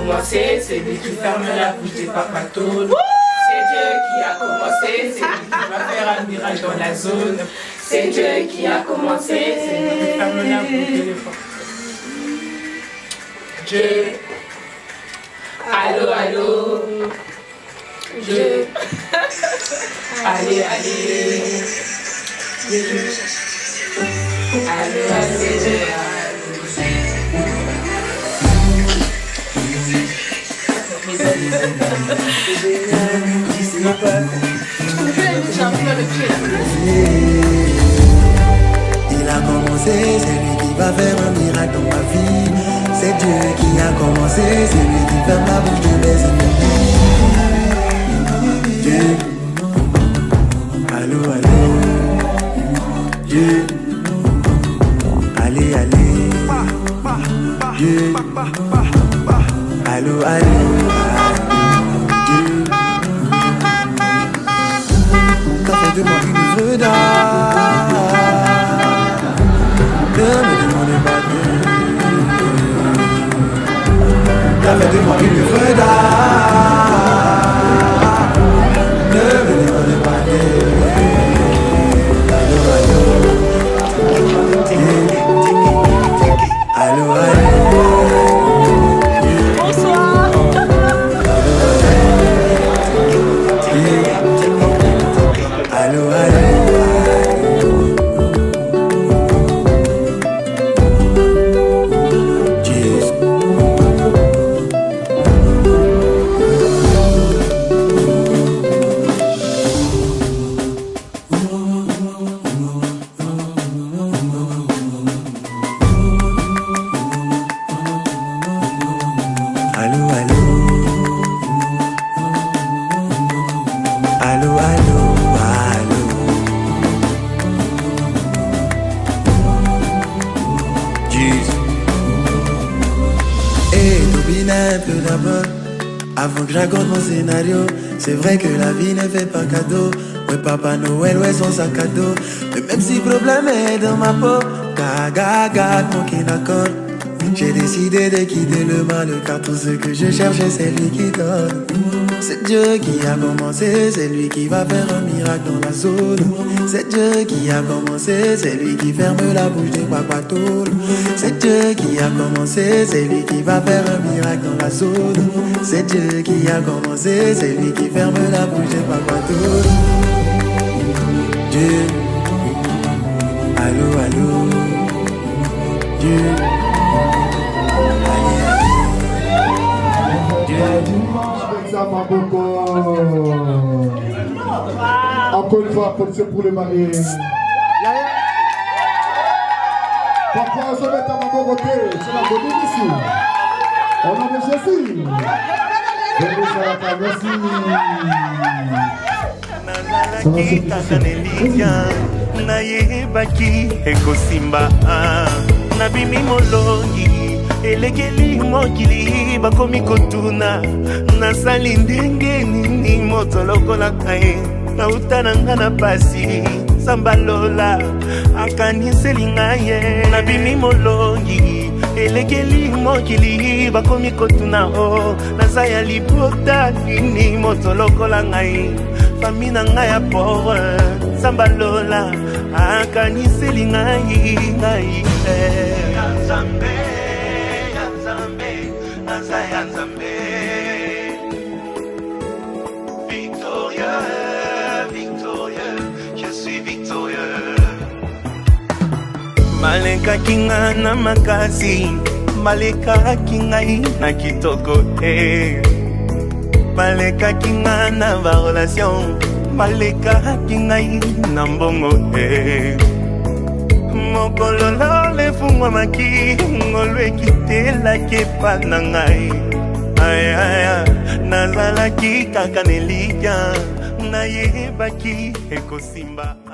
commencé, c'est lui qui ferme la bouche des papatounes. C'est Dieu qui a commencé, c'est lui qui va faire un miracle dans la zone. C'est Dieu qui a commencé, c'est lui qui ferme la bouche des papatounes. Dieu. Allô, allô. Dieu. Allez, allez. Dieu. Allô, allô. Il a commencé, c'est lui qui va faire un miracle dans ma vie. C'est Dieu qui a commencé, c'est lui qui ferme la bouche de mes ennemis. Dieu, allô, allô. Dieu, allez, allez. Dieu, allô, allô. Dieu, t'as fait de moi une vedette. Ne me demandez pas de. T'as fait de moi une vedette. Ne me demandez pas de. Allô, allô. Bonsoir. Allô, allô. Avant que j'accorde mon scénario, c'est vrai que la vie ne fait pas cadeau. Ouais, Papa Noël, ouais, son sac à dos. Mais même si le problème est dans ma peau, gaga, manqué d'accord. J'ai décidé de quitter le mal, car tout ce que je cherchais, c'est lui qui donne. C'est Dieu qui a commencé, c'est lui qui va faire un miracle dans la zone. C'est Dieu qui a commencé, c'est lui qui ferme la bouche des papatounes. C'est Dieu qui a commencé, c'est lui qui va faire un miracle dans la zone. C'est Dieu qui a commencé, c'est lui qui ferme la bouche des papatounes. Dieu, allô, allô. Dieu, allez, allez. Dieu. Encore une fois, applaudissez pour les mariés. Pourquoi on se met à mon côté? C'est la bonne ici. On a des Jésus. Elekeli mokili bakomi kotuna nasali ndenge nini moto lokola kae nautana ngana pasi sambalola akaniseli ngaye nabimi molongi elekeli mokili bakomi kotuna o nazaya libota nini moto lokola ngai famina ngaya pauvre sambalola akaniseli ngai Victorieux, victorieux, je suis victorieux. Maleka kinga na makasi, maleka kinga na kitoko maleka kinga na va relation, maleka kinga na mbongo Mokolo le fungwa maki ngolwe kitela kepa na ngai aya nazalaki kaka nelika nayebaki ekosimba